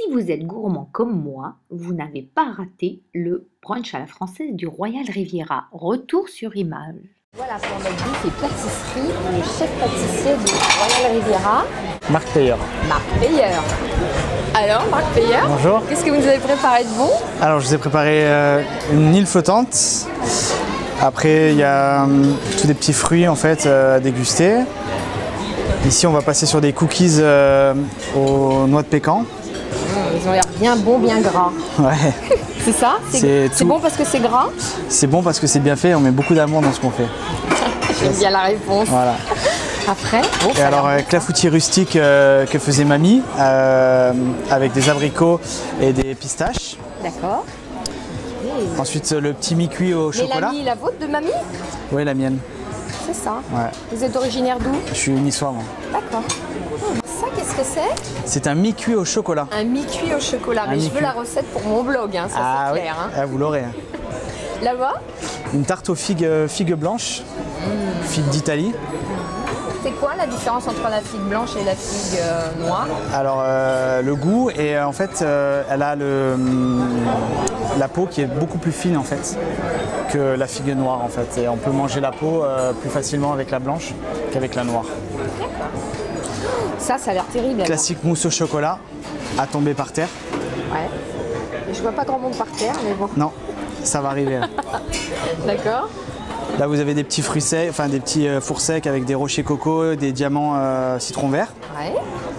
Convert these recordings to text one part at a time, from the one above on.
vous êtes gourmand comme moi, vous n'avez pas raté le brunch à la française du Royal Riviera. Retour sur image. Voilà pour notre buffet pâtisserie, le chef pâtissier du Royal Riviera. Marc Peyer. Marc Peyer. Alors, Marc Peyer, bonjour. Qu'est-ce que vous nous avez préparé de bon? Alors, je vous ai préparé une île flottante. Après, il y a tous des petits fruits en fait à déguster. Ici, on va passer sur des cookies aux noix de pécan. Ils ont l'air bien bons, bien gras. Ouais. C'est ça? C'est bon parce que c'est gras? C'est bon parce que c'est bien fait, on met beaucoup d'amour dans ce qu'on fait. J'aime bien la réponse. Voilà. Après, et alors, clafoutis rustique que faisait mamie, avec des abricots et des pistaches. D'accord. Ensuite, le petit mi-cuit au chocolat. La vôtre de mamie? Oui, la mienne. C'est ça. Ouais. Vous êtes originaire d'où? Je suis niçois, moi. D'accord. Ça, qu'est-ce que c'est? C'est un mi-cuit au chocolat. Un mi-cuit au chocolat. Mais je veux la recette pour mon blog, hein, ça c'est clair. Oui. Ah, vous l'aurez. Là-bas? Une tarte aux figues blanches, figues d'Italie. C'est quoi la différence entre la figue blanche et la figue noire? Alors le goût, et en fait elle a la peau qui est beaucoup plus fine en fait que la figue noire en fait. Et on peut manger la peau plus facilement avec la blanche qu'avec la noire. Ça a l'air terrible. Classique mousse au chocolat à tomber par terre. Ouais. Je vois pas grand monde par terre, mais bon. Non, ça va arriver. D'accord. Là, vous avez des petits fruits secs, enfin des petits fours secs avec des rochers coco, des diamants citron vert. Ouais.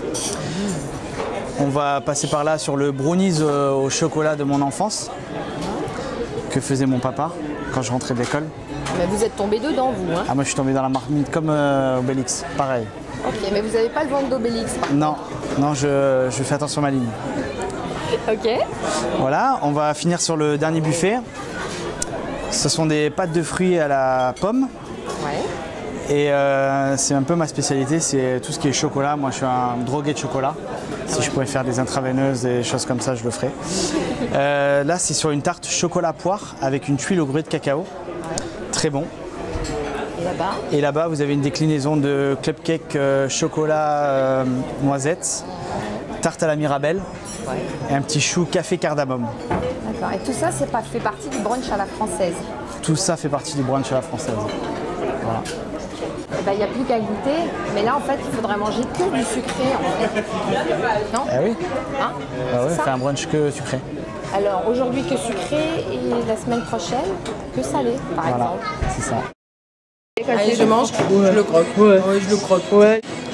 On va passer par là sur le brownies au chocolat de mon enfance, que faisait mon papa quand je rentrais de l'école. Mais vous êtes tombé dedans, vous, hein? Ah, moi, je suis tombé dans la marmite comme Obélix, pareil. Ok, mais vous n'avez pas le ventre d'Obélix? Non, non, je fais attention à ma ligne. Ok. Voilà, on va finir sur le dernier buffet. Ce sont des pâtes de fruits à la pomme. Ouais. Et c'est un peu ma spécialité, c'est tout ce qui est chocolat. Moi, je suis un drogué de chocolat. Si je pouvais faire des intraveineuses, des choses comme ça, je le ferais. Là, c'est sur une tarte chocolat poire avec une tuile au gruau de cacao. Très bon. Et là-bas? Et là-bas, vous avez une déclinaison de club cake chocolat noisette, tarte à la mirabelle et un petit chou café cardamome. D'accord. Et tout ça, fait partie du brunch à la française? Tout ça fait partie du brunch à la française. Voilà. Il n'y a plus qu'à goûter, mais là en fait il faudrait manger que du sucré en fait. Non? Ah oui. Hein? Ah ouais, faire un brunch que sucré. Alors aujourd'hui que sucré et la semaine prochaine que salé par exemple. C'est ça. Allez, je mange, je le croque. Ouais, je le croque. Ouais.